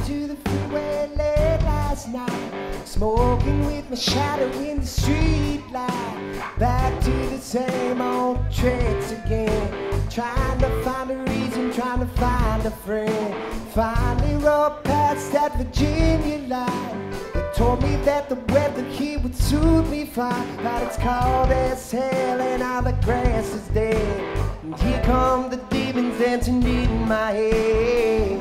to the freeway late last night, smoking with my shadow in the street light. Back to the same old tricks again, trying to find a reason, trying to find a friend. Finally rode past that Virginia line. They told me that the weather here would suit me fine, but it's cold as hell and all the grass is dead. And here come the demons dancing in my head.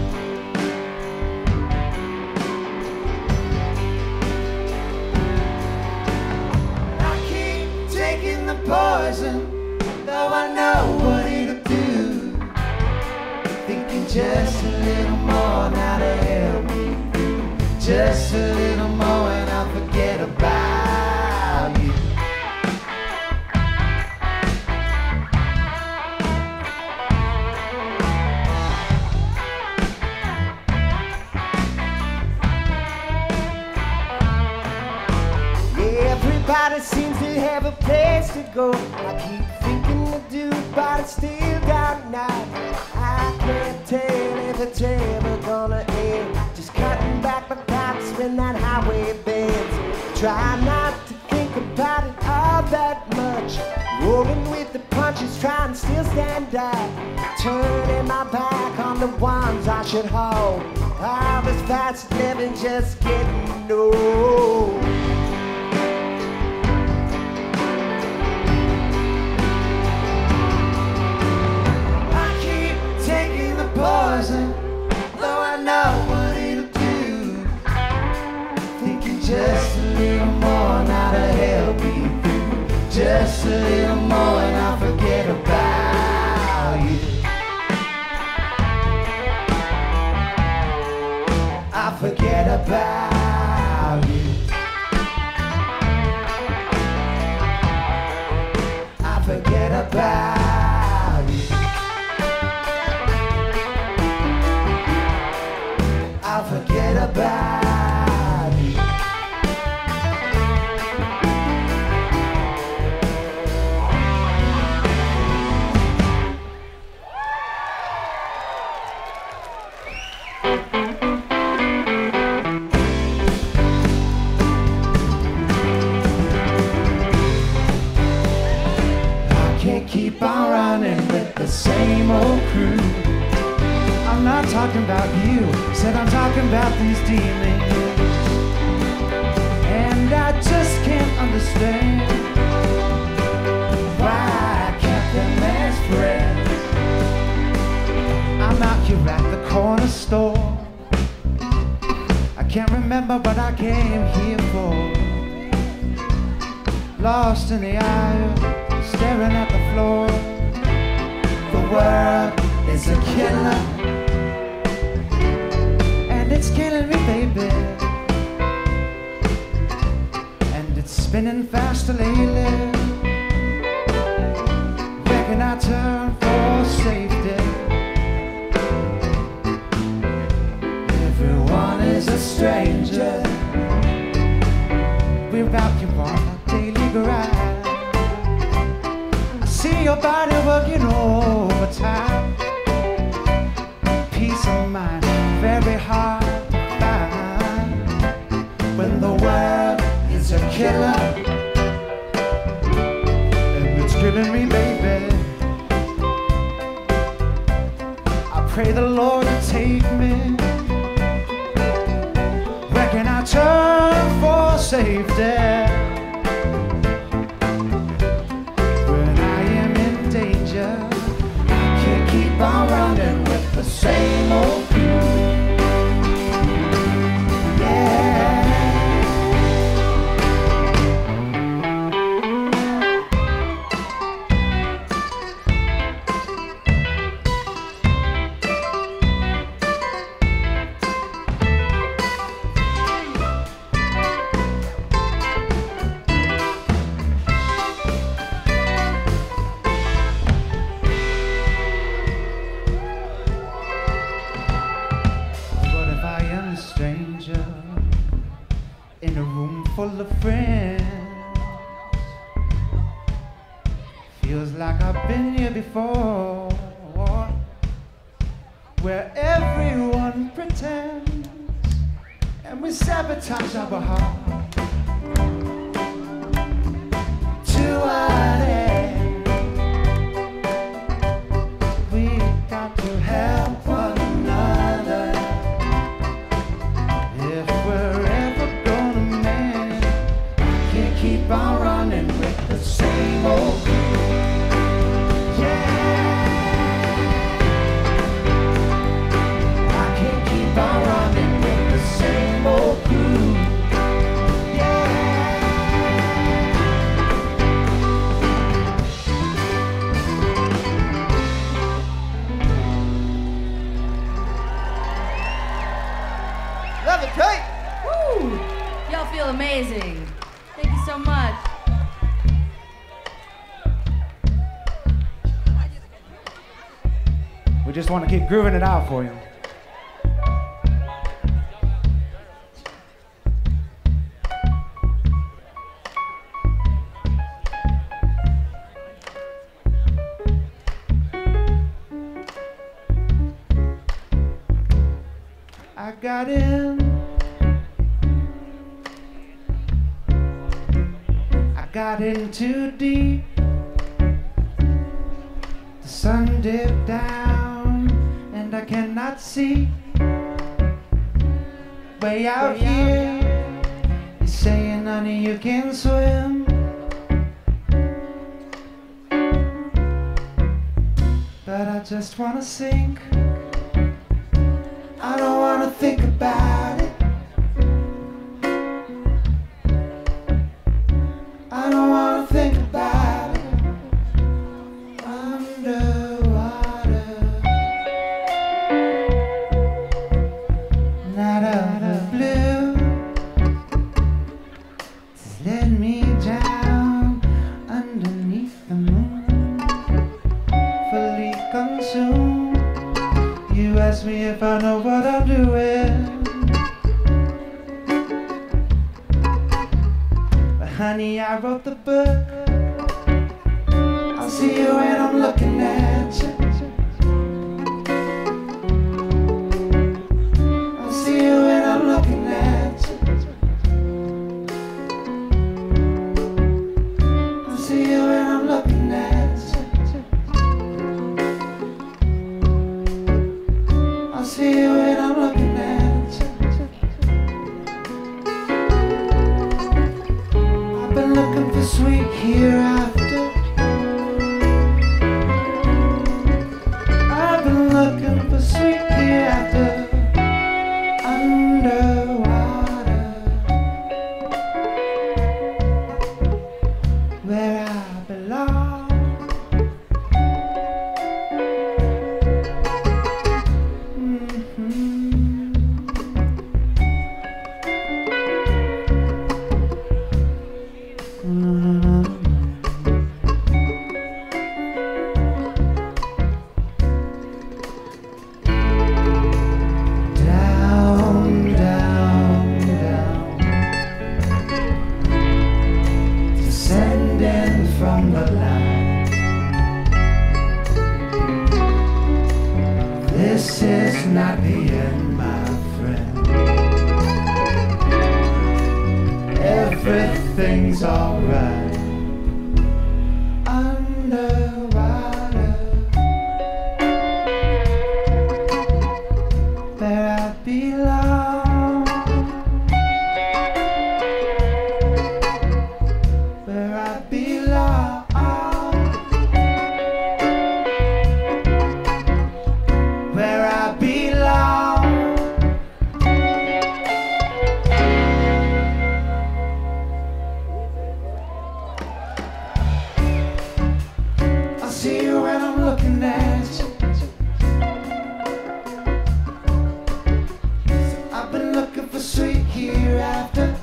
I keep taking the poison, though I know what it'll do. Thinking just a little more now to help me. Just a little more and I'll forget about you. Everybody seems to have a place to go. I keep thinking to do, but it's still got night. I can't tell if it's ever gonna end. Just cutting back my pipes when that highway bends. Try not to think about it all that much. Rolling with the punches, trying to still stand up. Turning my back on the ones I should hold. All this fast living just getting old. Poison, though I know what it'll do. Thinking just a little more now to help me through. Just a little more and I'll forget about you. I'll forget about you. I'll forget about you. I'll forget about you. I can't keep on running with the same old crew. I'm not talking about you, said I'm talking about these demons. And I just can't understand why I kept them as friends. I'm out here at the corner store. I can't remember what I came here for. Lost in the aisle, staring at the floor. The world is a killer. It's killing me, baby, and it's spinning faster lately. Reckon I turn for safety. Everyone is a stranger. We're out here on a daily grind. I see your body working overtime. Peace of mind, very hard. When the world is a killer, and it's killing me, baby. I pray the Lord to take me. Reckon I turn for safety. When I am in danger, I can't keep on running with the same old crew. Full of friends, feels like I've been here before, where everyone pretends we sabotage our heart. To what end? We got to help one another. If we're ever gonna mend, can't keep on running with the same old crew. Yeah, I can't keep on running with the same old crew. Levitate! Woo! Y'all feel amazing. Thank you so much. We just want to keep grooving it out for you. I got in. I got in too deep. The sun dipped down and I cannot see. Way out here, you're saying, honey, you can swim. But I just wanna sink. I don't wanna think about it. I don't wanna think about it. Underwater, not out of blue. Just let me drown underneath the moon, fully consumed. You ask me if I know what I'm doing, but honey, I wrote the book. I'll see you when I'm looking at you. I'll see you when I'm looking at you. I'll see you when I'm looking at you. I'll see you when I'm looking at you. I've been looking for sweet hereafter. I've been looking for sweet hereafter. Underwater, where I belong. Down, down, down, descending from the line. This is not the end, my friend. Everything's alright. Underwater, where I belong, where I belong, where I belong. I'll see you when I'm looking at you. I've been looking for sweet hereafter.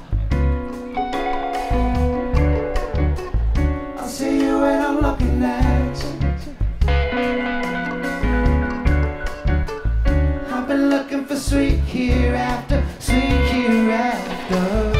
I'll see you when I'm looking at you. I've been looking for sweet hereafter, sweet hereafter.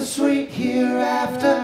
sweet hereafter.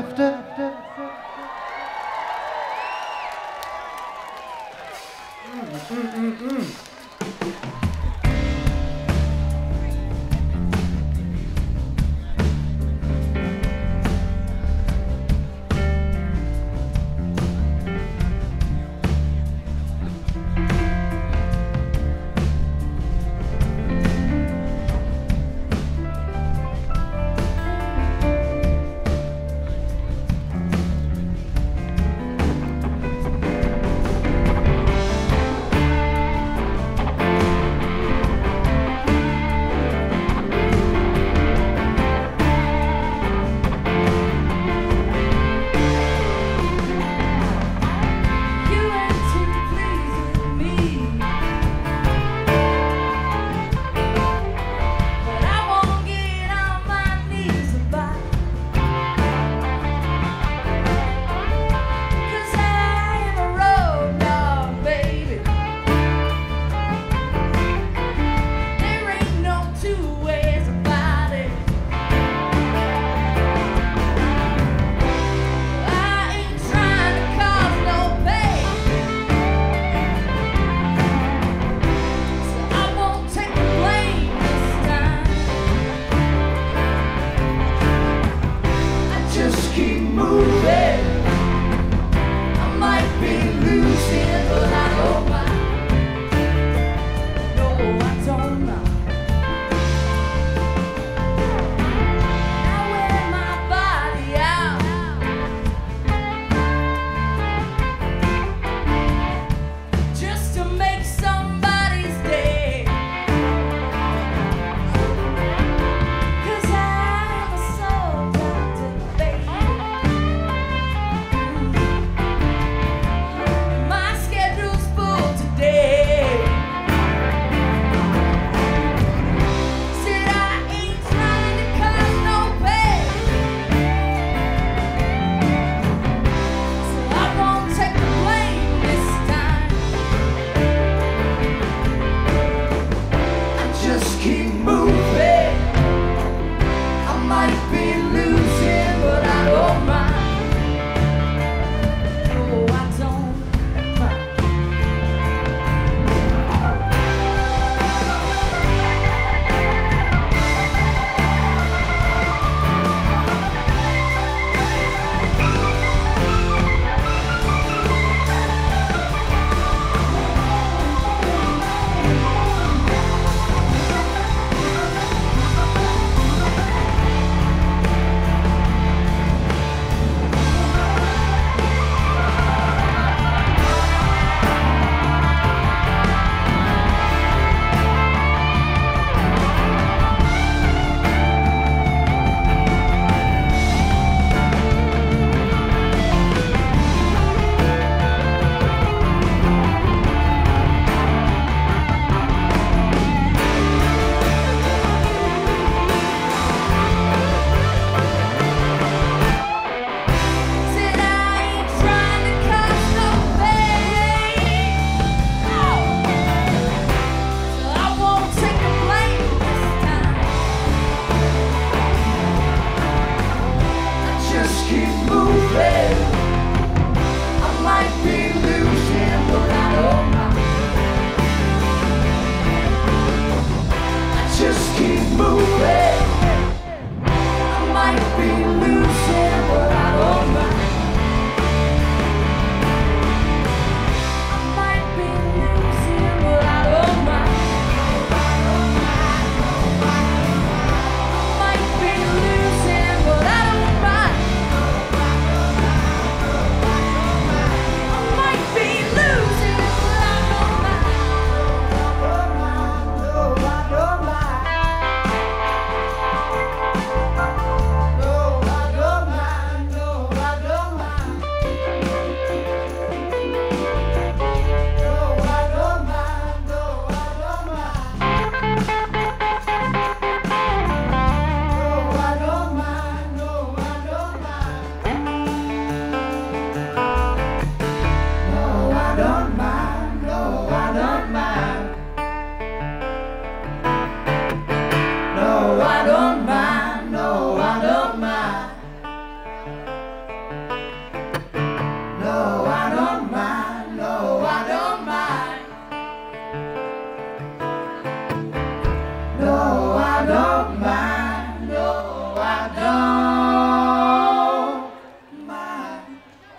don't mind.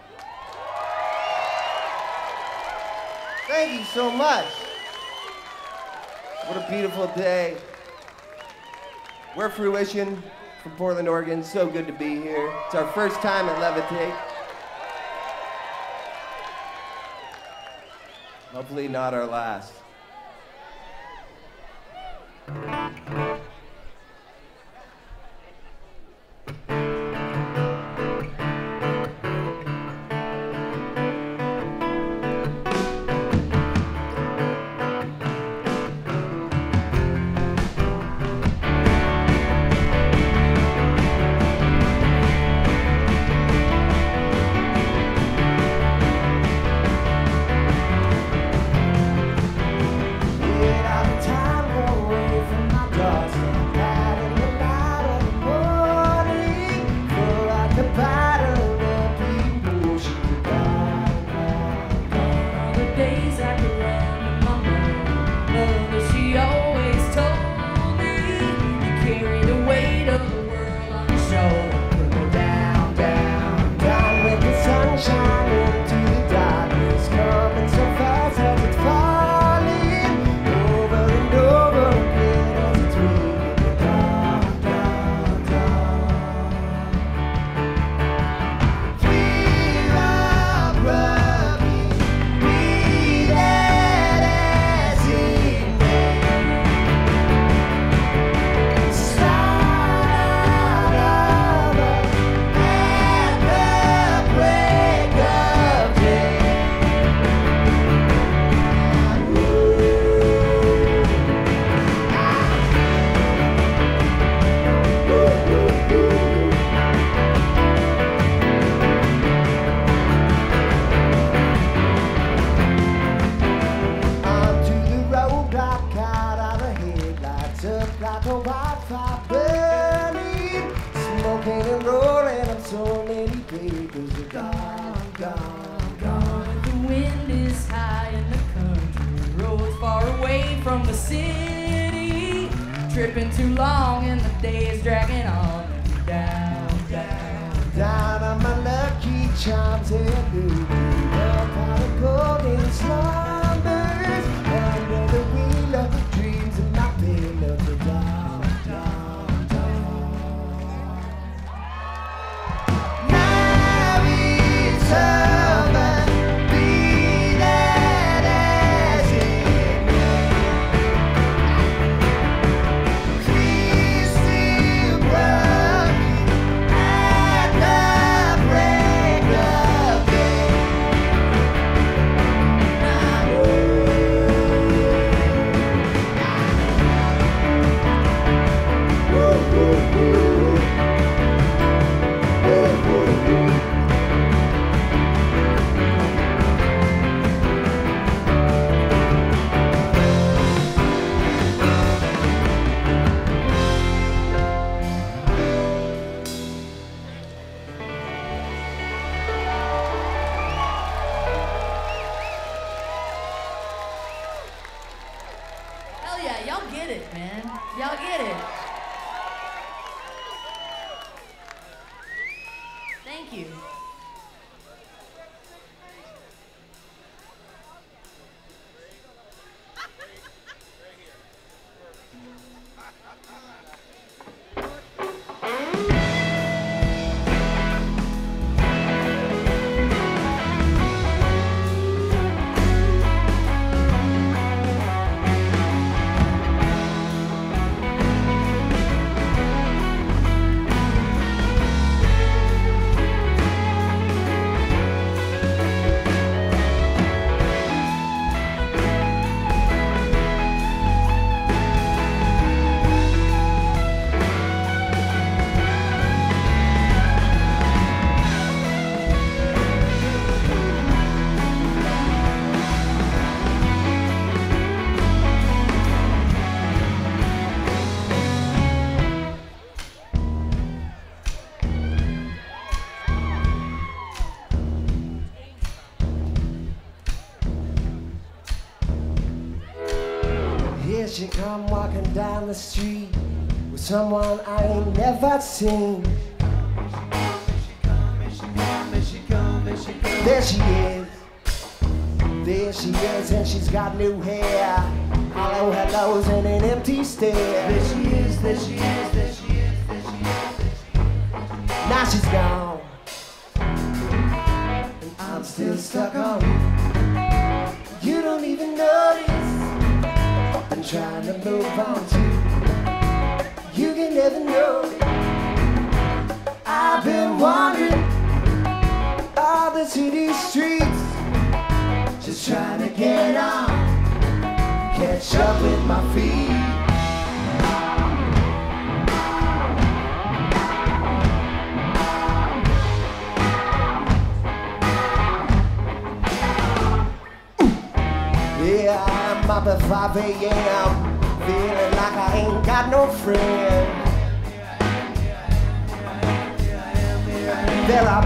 Thank you so much. What a beautiful day. We're Fruition from Portland, Oregon. So good to be here. It's our first time at Levitate. Hopefully not our last. Tripping too long and the day is dragging on. Down, down, down on my lucky charms and blue. Up on the golden slumbers. Under the wheel of the dreams of my pillow. Down, down, down. Now it's over. Be that as it may. Please still working at the break of day. Hell yeah, y'all get it, man. Y'all get it. Thank you. she come walking down the street with someone I ain't never seen. There she is. There she is, and she's got new hair. Hollow hellos and an empty stare. There she is, there she is, there she is, there she is, there she is. Now she's gone, and I'm still stuck on you. You don't even notice I'm trying to move on to. You can never know it. I've been wandering all the city streets, just trying to get on, catch up with my feet. Yeah, I'm up at 5 a.m., feeling like I ain't got no friend. There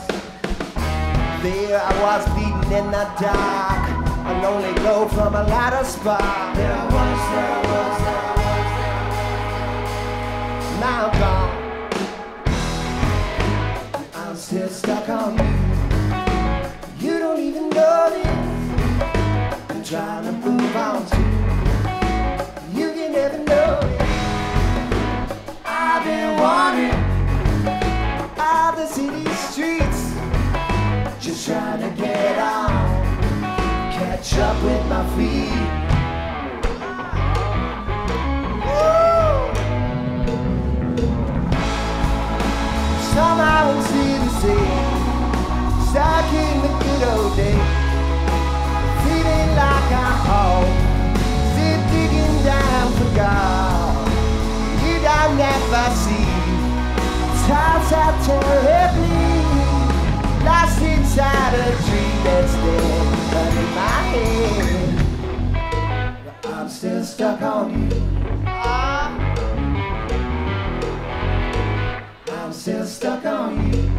I was bleeding in the dark, a lonely glow from a lighter spark. There I was. Now I'm gone, I'm still stuck on you. You don't even know this, I'm trying to move on to. You can never know it. I've been wandering all the city streets, just trying to get on, catch up with my feet. Woo! Somehow I'm still the same, stuck in the good old days, feeling like I'm home, still digging down for God. You don't never see times are terribly lost inside a dream that's dead under my head. But I'm still stuck on you. I'm still stuck on you.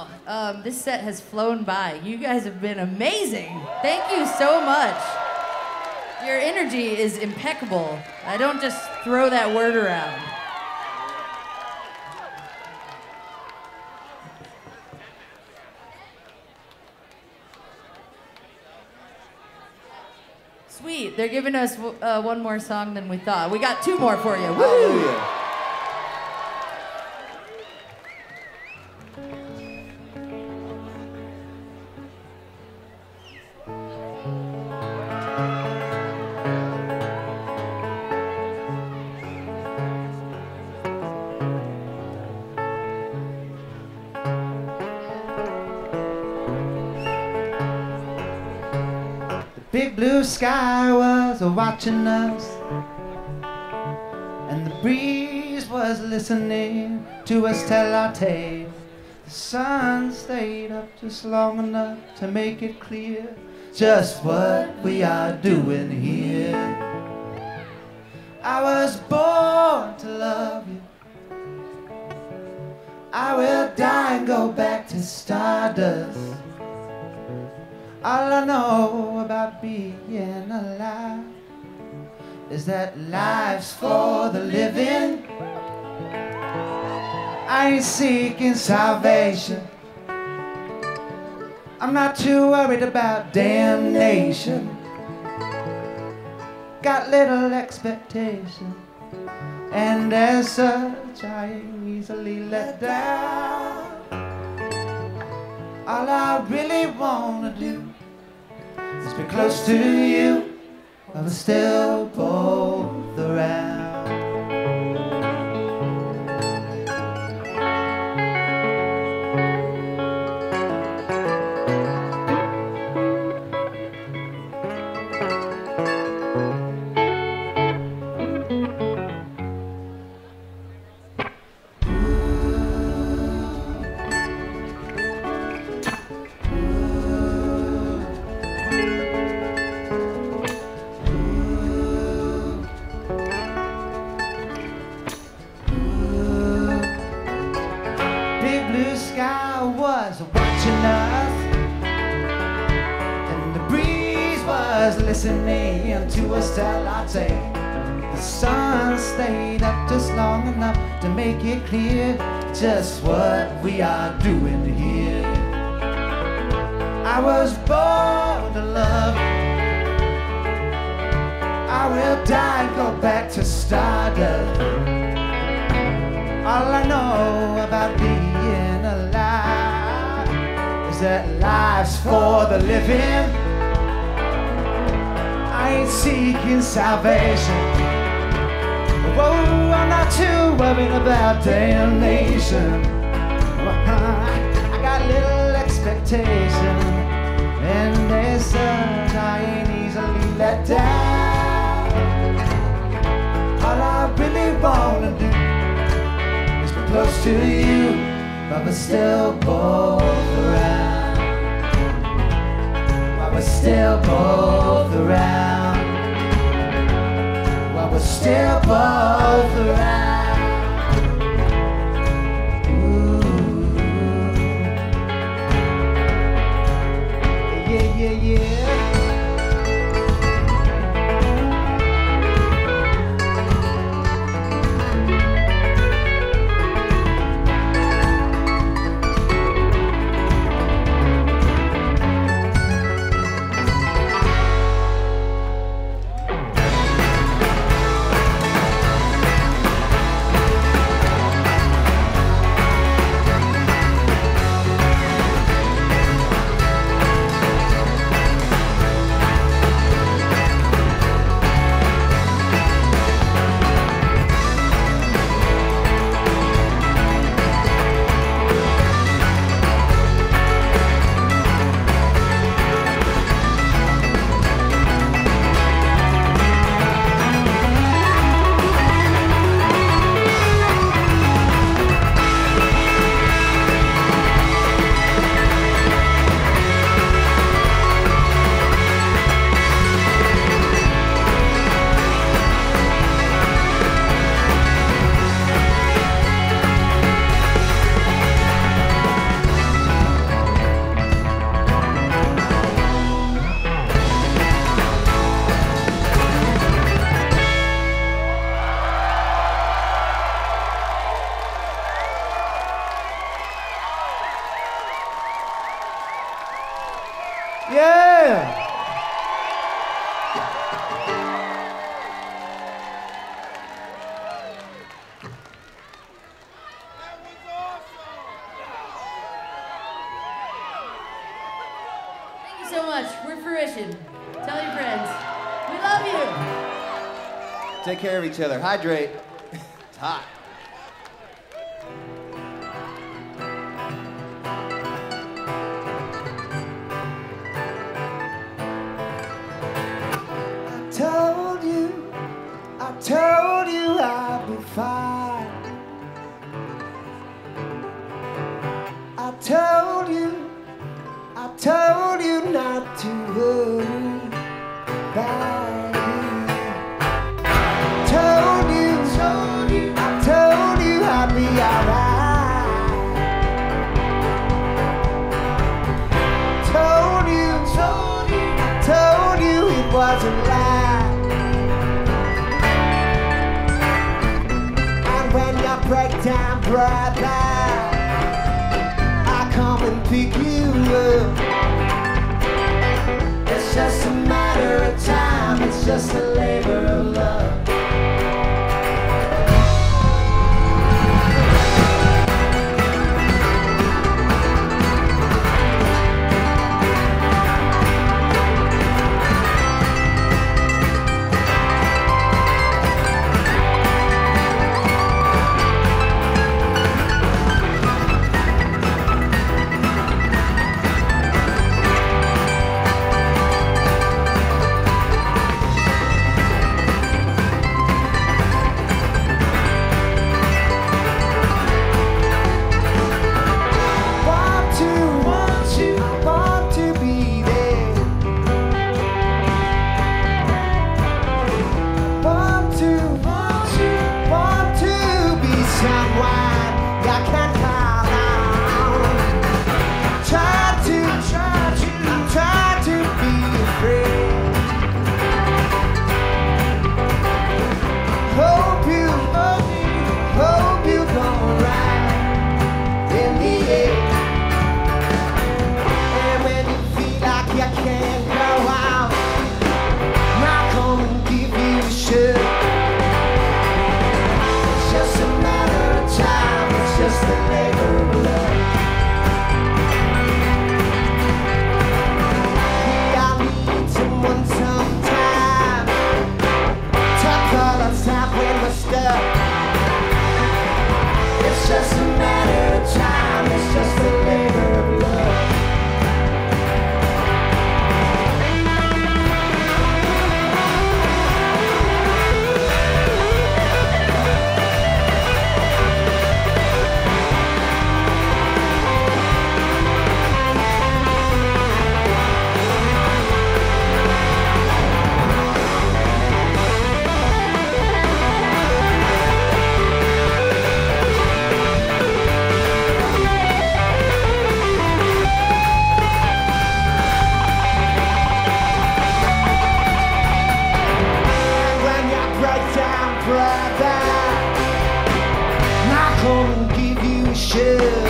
Wow, this set has flown by. You guys have been amazing. Thank you so much. Your energy is impeccable. I don't just throw that word around. Sweet, they're giving us one more song than we thought. We got 2 more for you. Woo! Hallelujah. Big blue sky was watching us, and the breeze was listening to us tell our tale. The sun stayed up just long enough to make it clear just what we are doing here. I was born to love you. I will die and go back to stardust. All I know about being alive is that life's for the living. I ain't seeking salvation. I'm not too worried about damnation. Got little expectation, and as such I ain't easily let down. All I really wanna do is be close to you, but we're still both around. Listening to us tell our tale. The sun stayed up just long enough to make it clear just what we are doing here. I was born to love you. I will die and go back to stardust. All I know about being alive is that life's for the living. I ain't seeking salvation. Whoa, I'm not too worried about damnation. I got little expectation, and there's such I ain't easily let down. All I really wanna do is be close to you, but we're still both around. But we're still both around. We're still both around. Ooh. Yeah, yeah, yeah. Yeah! Thank you so much. We're Fruition. Tell your friends. We love you. Take care of each other. Hydrate. It's hot. I told you I'd be fine. I told you not to worry about me. I told you I'd be alright. Told you it wasn't lie. Break down, brother. I come and pick you up. It's just a matter of time. It's just a labor of love. Come and give you a share.